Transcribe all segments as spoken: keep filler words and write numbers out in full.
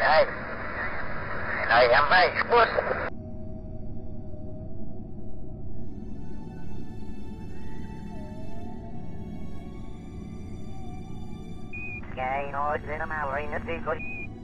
Ai, nói em vai, expus. Cái nói chuyện nó mà rồi nó đi coi.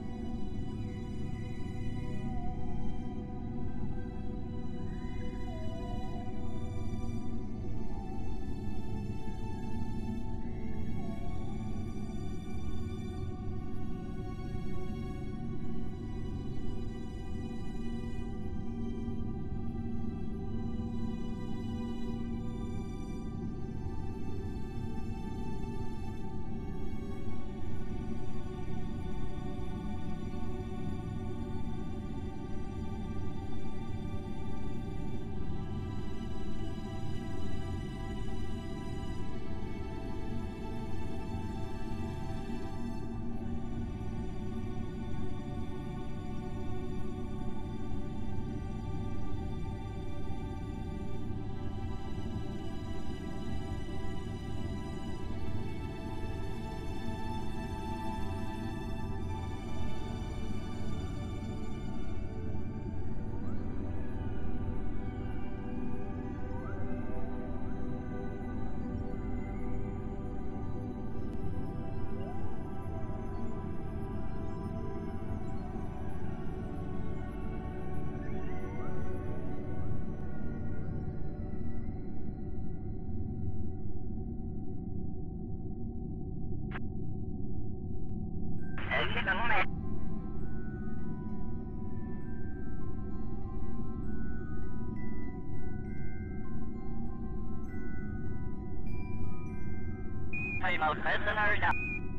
Hay một cái scenario nào.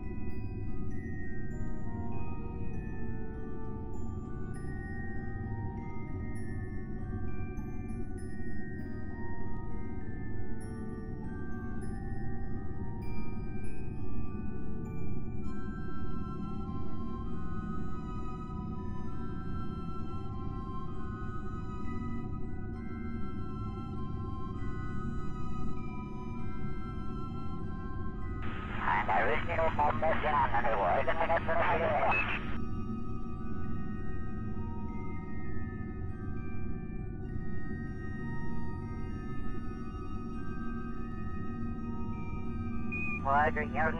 Roger, you're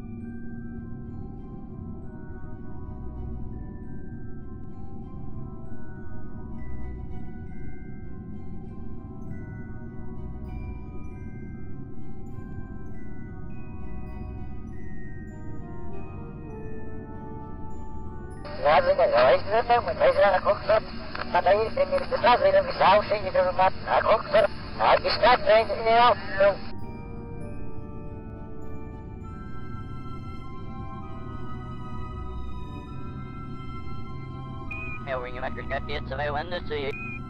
Razem говорить, что мы на кухне, подают мне сразу на мешался, не думать, а кухня, а дистанция не рад. Я уже не могу капец, а я ванну сую.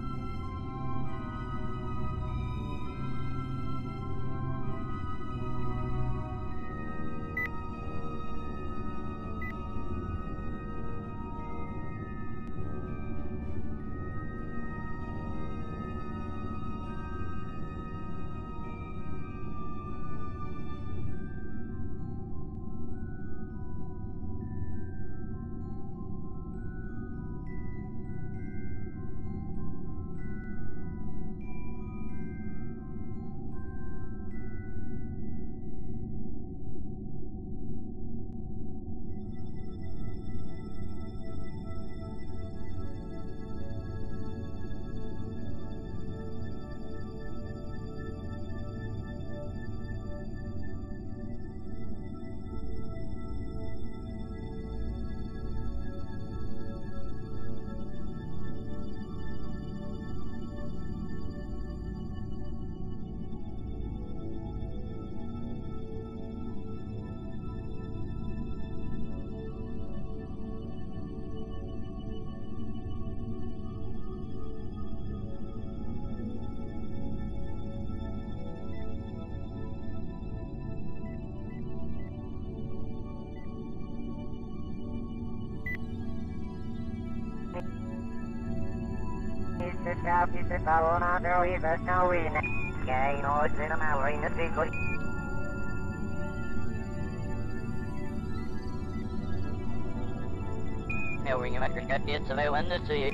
South is the phone on the river, no in it. Okay, no, it's in a hour in the secret. Meldingen Västerskatt som är undersökt.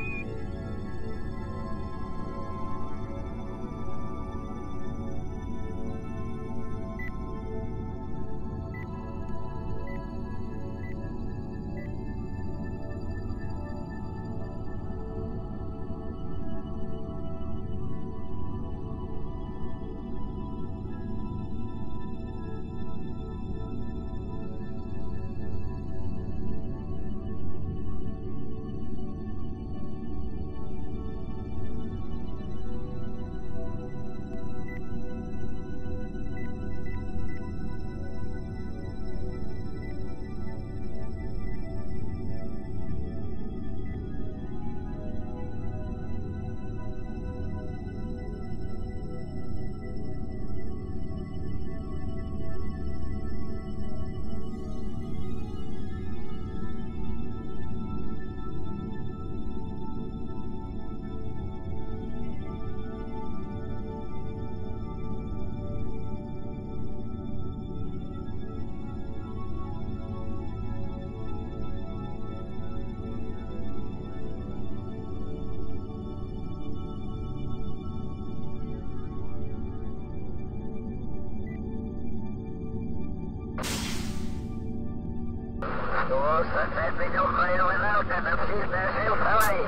Tuossa se minun ei ole välttämättä siltä siltä vai.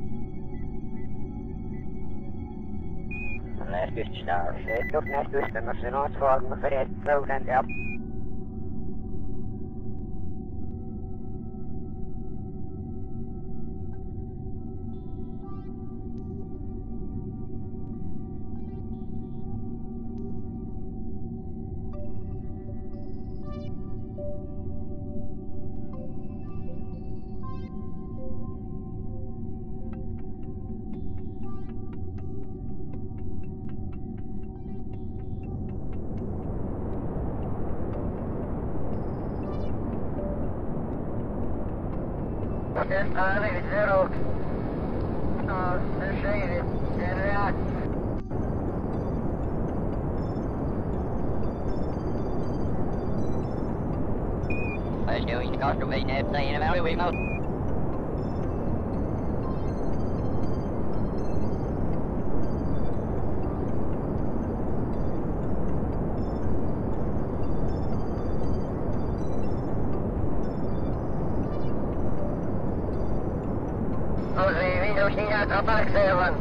Lähestystä se, jos lähestystä, no se on suoraan periaatteessa ja Just arrived zero. No, the shade is react. I show you the cost of waiting at saying about it, we must. Siinä tapaksevan.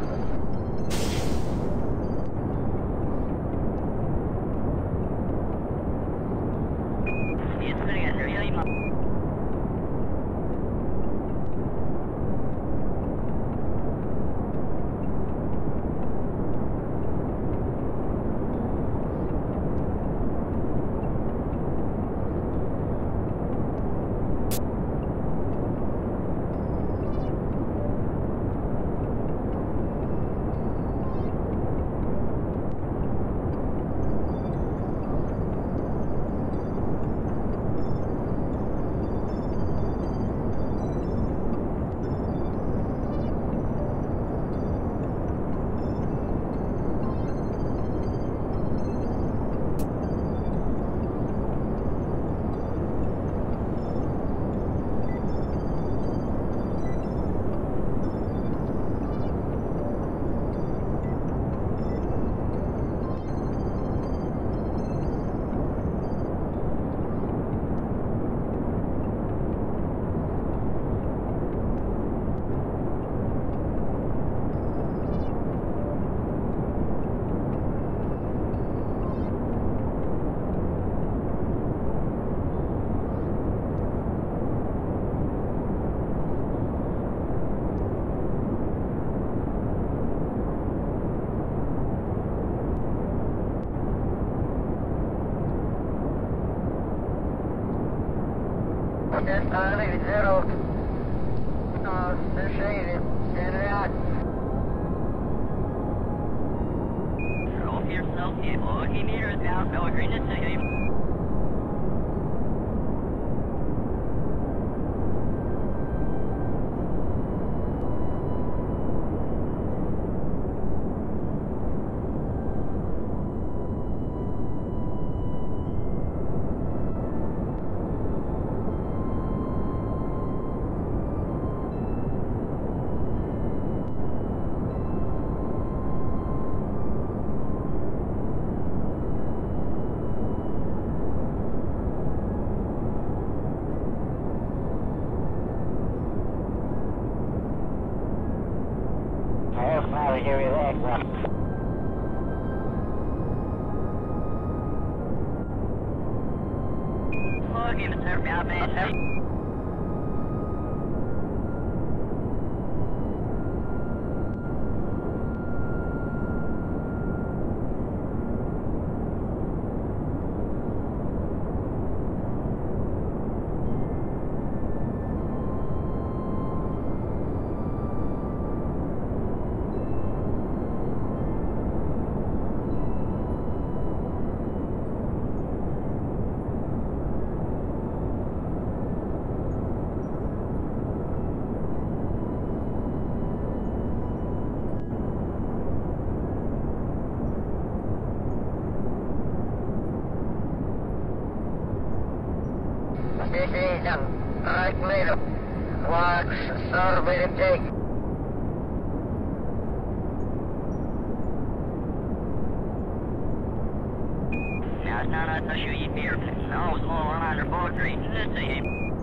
Just arrived zero. No, the shade is react. Roll yourself in forty meters down, no agreement to him. I hear you there. Oh, give it to me, I mean, Decision. Right later. Watch. Survey to take. Now it's not to shoot you here. No, it's all on under poetry. Let's see.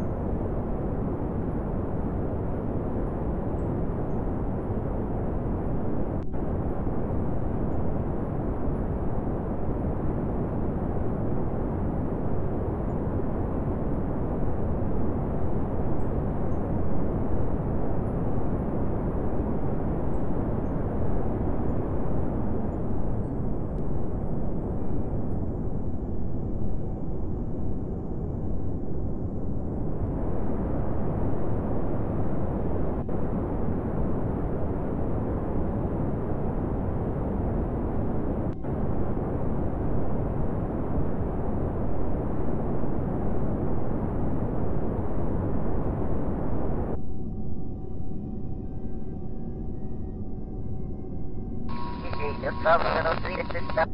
Just travel to those three to six steps.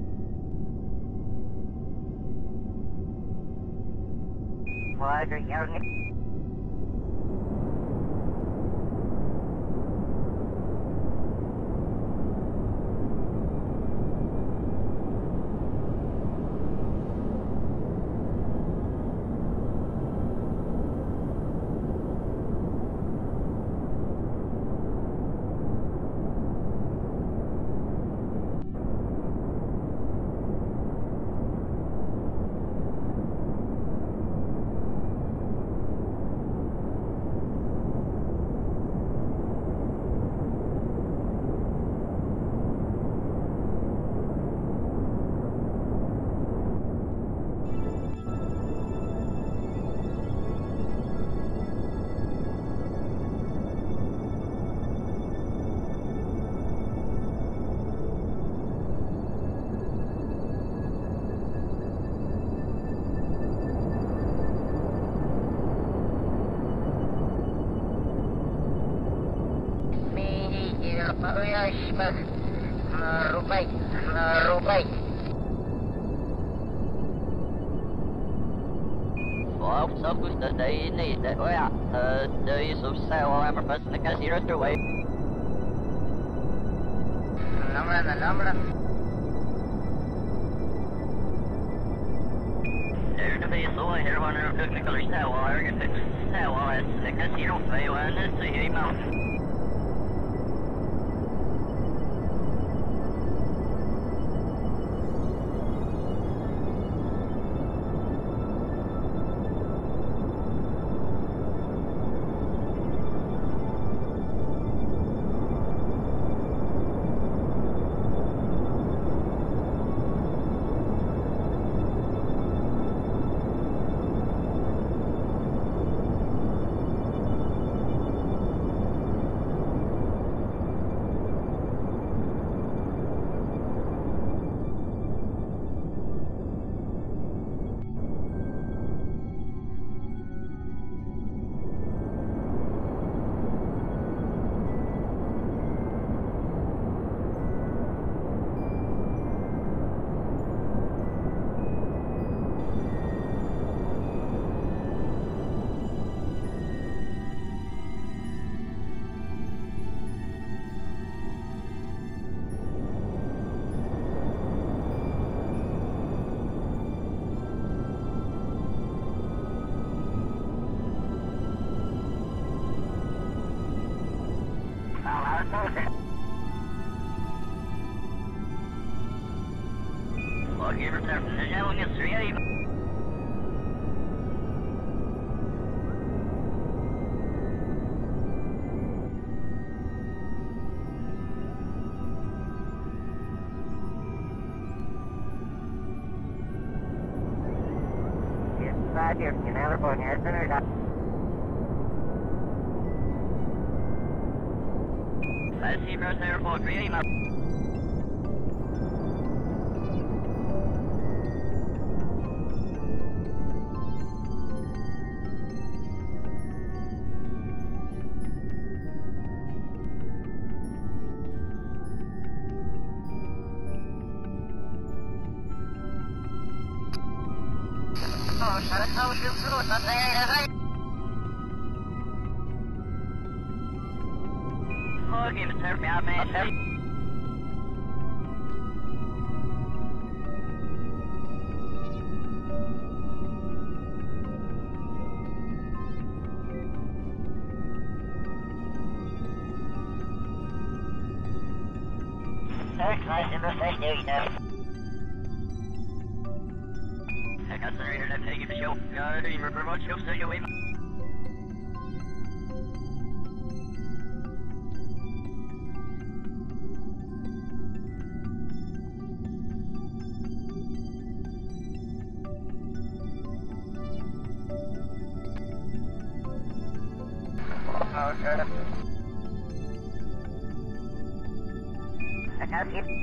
Roger, young. Павляшма, рубай, рубай. Folks, up with the day need that way out. Uh, the use of sail I'm a person that can see right away. Number, the number. There to be so here one of the technical sail I get it. Sail as the casino fail and it's a him out. on your three. Roger, you never phone your center up. I see First Airport three eight. Oh, shut it, oh, shoot through something, ain't it? Oh, give it to me, I man. Thanks, nice in the same you know. I got the reader to take it to show. Uh, you remote show, so you wait. Oh, shut up. I got you.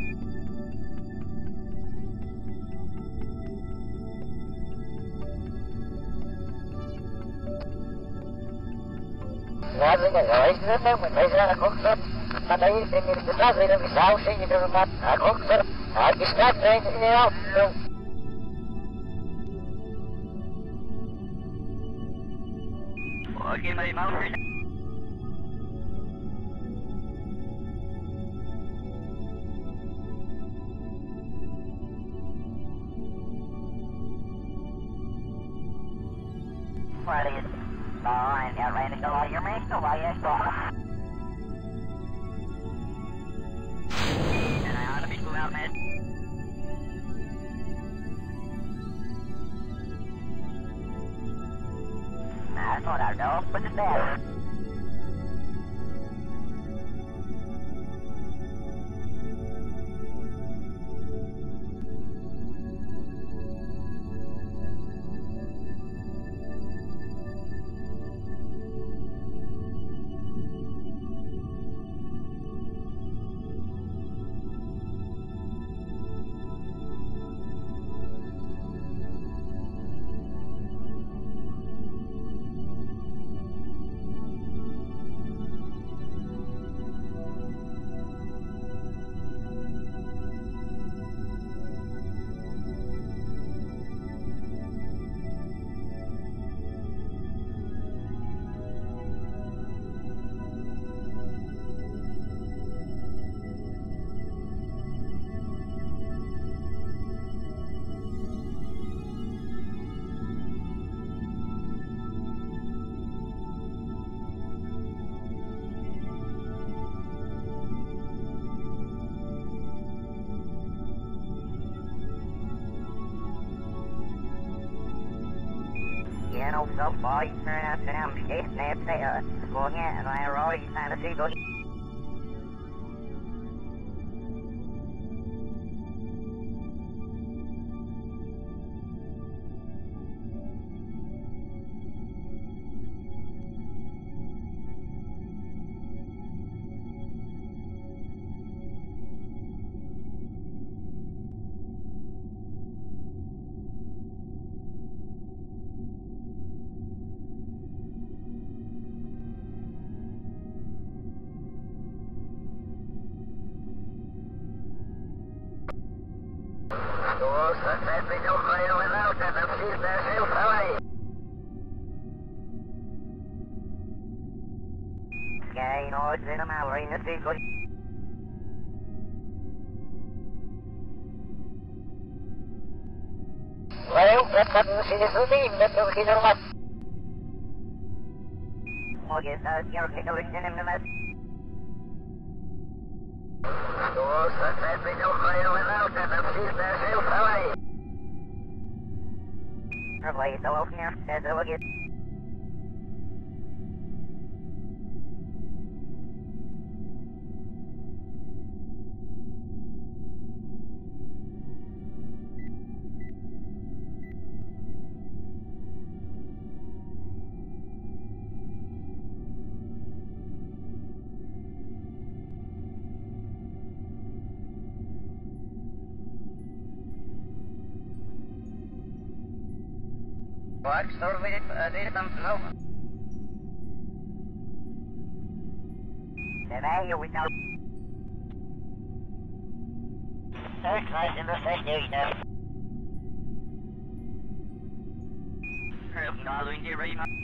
Razem zaleźny my na kokser, a na jej się nie zdarzy, że wysał się nie wyrównać na kokser, a dystancja nie odbył. Okay, my mouth. What is it? Oh, I got ready to go out of your mix, so why you stop? And I ought to be cool out, man. That's what I know, but it's better. You know, so far you turn out to them skates and they say, uh, going in and I already kind of see those. Doors that said we don't rail without it, and she's there, she'll away. Yeah, you know, it's in a mallory in the street, good. Well, that's what you see this routine, that's what he's on what. Oh, yes, uh, you're taking a look in him, the Doors that said we don't rail without it, and she's there, she'll away. Probably it's all here. That's all again. What? Store with it, uh, did something over. Then I hear we know. Third class in the first area now. Hurry up, now, Louis, get ready, man.